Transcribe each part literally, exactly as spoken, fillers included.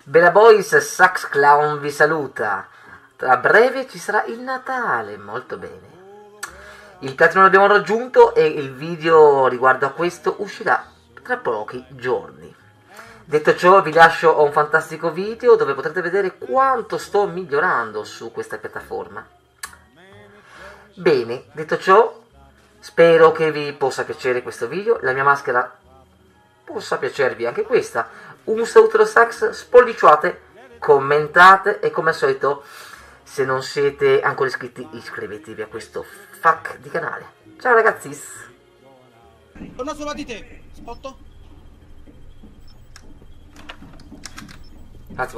Bella Boys, Sax Clown vi saluta. Tra breve ci sarà il Natale, molto bene. Il platino l'abbiamo raggiunto e il video riguardo a questo uscirà tra pochi giorni. Detto ciò, vi lascio a un fantastico video dove potrete vedere quanto sto migliorando su questa piattaforma. Bene, detto ciò, spero che vi possa piacere questo video, la mia maschera possa piacervi anche questa. Un saluto da Sax, spolliciate, commentate e come al solito, se non siete ancora iscritti, iscrivetevi a questo fuck di canale. Ciao ragazzi! Torna sopra di te, spotto. Un attimo.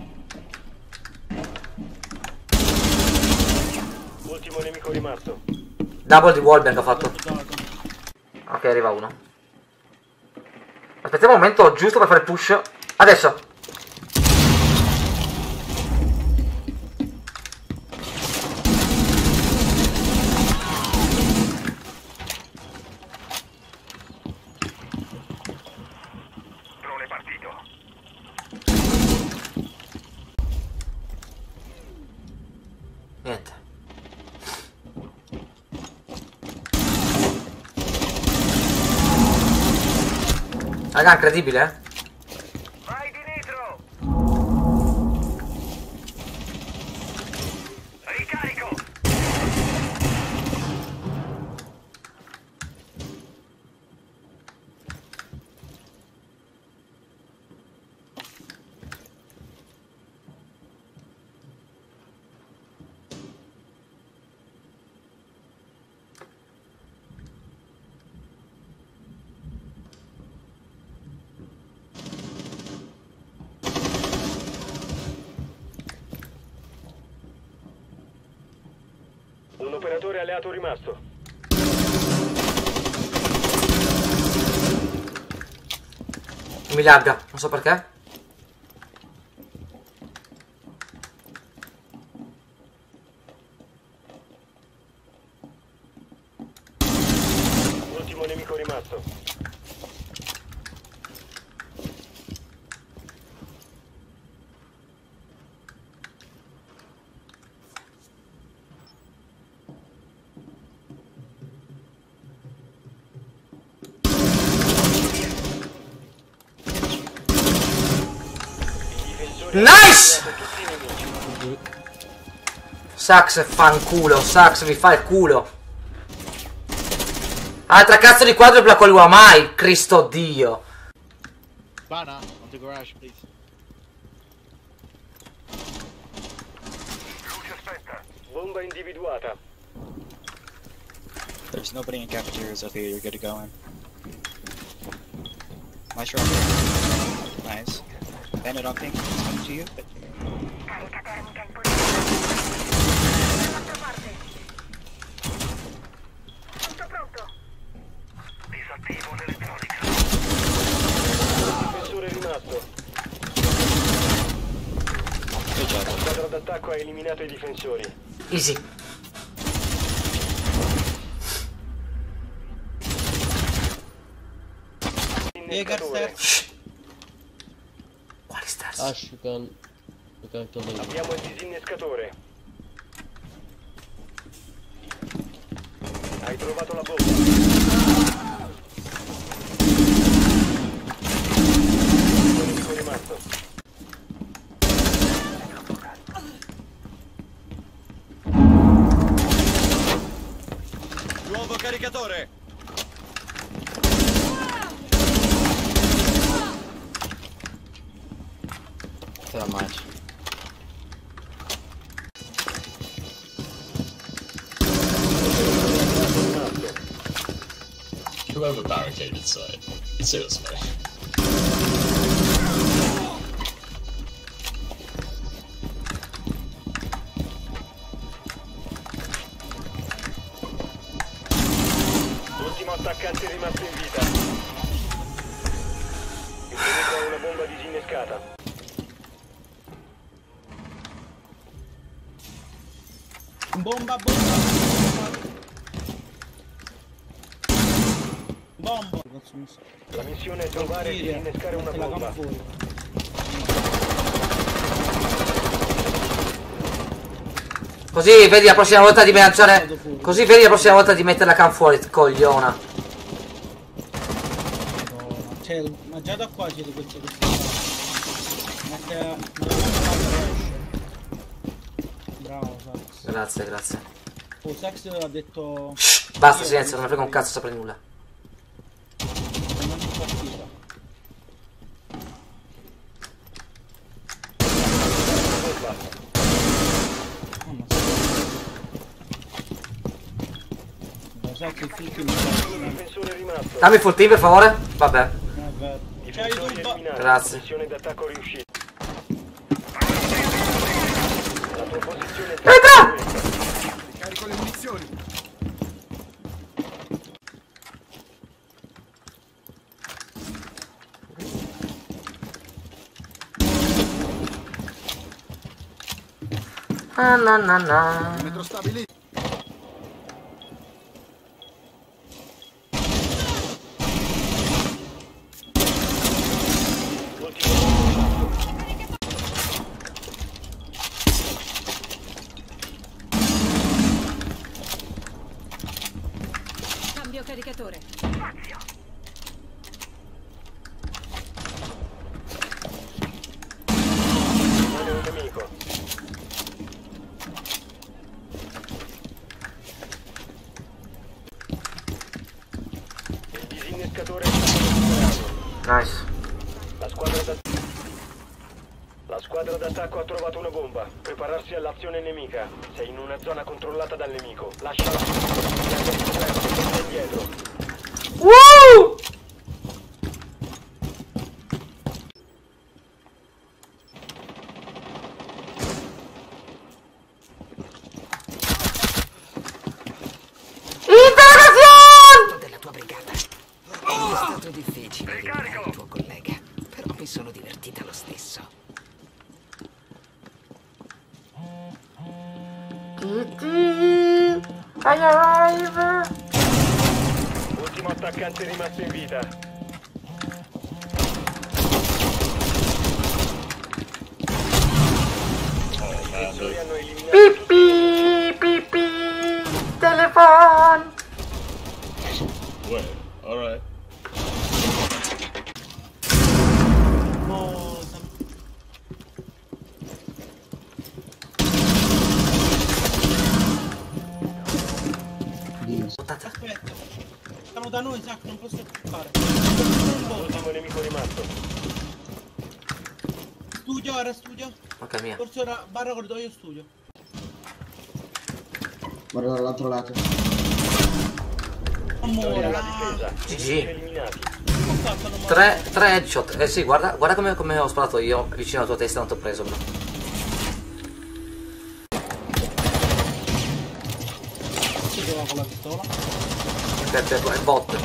Ultimo nemico rimasto. Double di wallbang ho fatto. Ok, arriva uno. Aspettiamo un momento giusto per fare il push. Adesso. Drone partito. Niente. Raga, incredibile, eh? Vai di nitro! Ricarico! Un operatore alleato rimasto. Mi lagga, non so perché. Ultimo nemico rimasto. Nice! Sax fanculo, Sax vi fa il culo. Altra cazzo di quadrupla con l'Uamai, Cristo Dio. Bana, on the garage, please. Luce aspetta. Bomba individuata. There's nobody in cafeterias up here, you're good to go in. Nice shot. Nice. Bandit on pink, it's coming to you. Carica termica in posizione. Dall'altra parte. Tutto pronto. Disattivo l'elettronica. Difensore rimasto. Good job. La squadra d'attacco ha eliminato i difensori. Easy. Innescatore. Shh. Quali stars? Ash, you can, you can kill them. Abbiamo il disinnescatore. Hai trovato la bomba. Un nemico rimasto. Nuovo caricatore. That much. Whoever barricaded side. Seriously. Ultimo attaccante rimasto in vita. Il nemico ha una bomba disinnescata. Bomba, bomba. Bomba. La missione è trovare e disinnescare una La bomba. fuori. Così vedi la prossima volta di lanciare. Così vedi la prossima volta di mettere la cam fuori, cogliona. No, cioè, ma già da qua c'è di questi questi. Ma che non riesce. Bravo, Sax. Grazie, grazie. Oh, Sax ha detto. Shh, basta, silenzio, non mi frega un cazzo sopra di nulla. Non è partita. Sax il full kill. Difensore rimasto. Dammi full team per favore. Vabbè. Vabbè. C'hai Difensori tu. eliminati. Grazie. Missione d'attacco riuscita. La tua posizione è Entra! Carico le munizioni. Ah, na, na, na. Metro stabilito. Cambio caricatore. Rimane un nemico. Il disinnescatore è stato recuperato. Nice. La squadra da... La squadra d'attacco ha trovato una bomba. Prepararsi all'azione nemica. Sei in una zona controllata dal nemico. Lasciala. Pianta il scoperto, torna indietro. Woo! Interrogazione! Della tua brigata. È stato difficile eliminare il tuo collega, però mi sono divertita lo stesso. Titi, I arrive. Ultimo attaccante rimasto in vita. I difensori hanno eliminato Pipì, pipì, telefono. Wait, alright. Oh, Sam- Aspetta. Aspetta. Siamo da noi, Sax, non posso fare. l'ultimo nemico rimasto. Studio, ora studio. Ok, mia. Forse ora barra corridoio studio. Guarda dall'altro lato. Vittoria alla Amore. difesa. G G. Nemici eliminati. Ho fatto non Tre, tre headshot. Eh sì, guarda, guarda come, come ho sparato io vicino alla tua testa, non ti ho preso, bro. si trova con la pistola. Aspetta, è bot.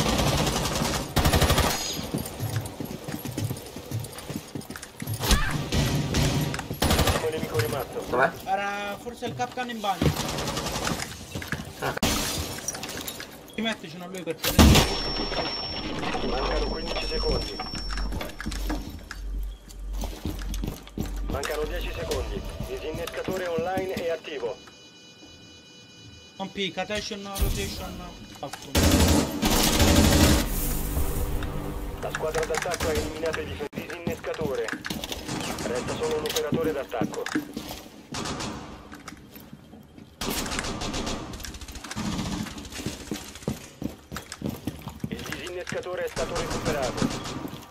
Ultimo nemico rimasto. Dov'è? Era forse il capcan in bagno. Ah, Ti mettici a lui per te. Mancano quindici secondi. Mancano dieci secondi. Disinnescatore online è attivo. Non picca, rotation, rotation. Fatto. La squadra d'attacco ha eliminato il dif- disinnescatore. Resta solo un operatore d'attacco. Il disinnescatore è stato recuperato.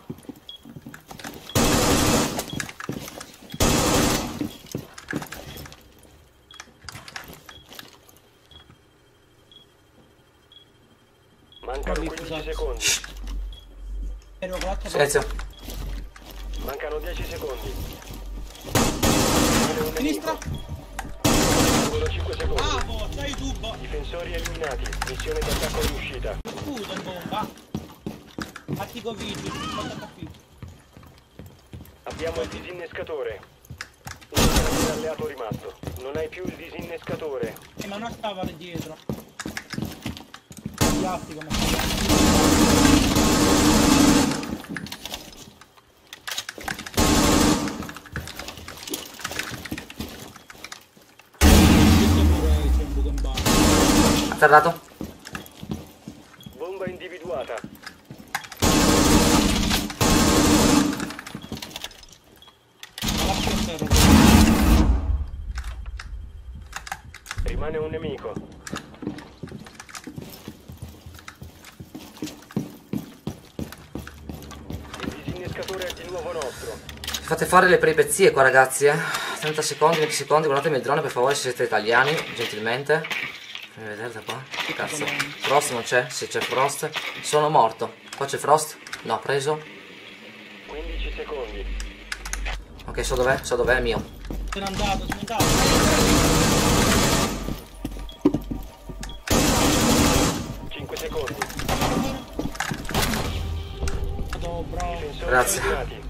Mancano quindici secondi. Ero con l'altra silenzio. Mancano dieci secondi. Rimane un sinistra. nemico. Solo cinque secondi. Ah, boh, c'hai tubo. Difensori eliminati. Missione d'attacco riuscita. Scusa in bomba. Attico vigili, quanto capito. Abbiamo il disinnescatore. Un operatore alleato rimasto. Non hai più il disinnescatore. Eh, ma non stava lì dietro. Plastico, ma stava. Atterrato. Bomba individuata. Lascia a terra. Rimane un nemico. Il disinnescatore è di nuovo nostro. Fate fare le peripezie qua ragazzi, eh. trenta secondi, venti secondi, guardatemi il drone per favore se siete italiani, gentilmente. Fammi vedere da qua. Cazzo. Frost non c'è? Sì, c'è Frost. Sono morto. Qua c'è Frost? No, preso. quindici secondi. Ok, so dov'è? So dov'è, è mio. Se n'è andato, se n'è andato. cinque secondi. Bravo, bravo. Difensori Grazie. eliminati.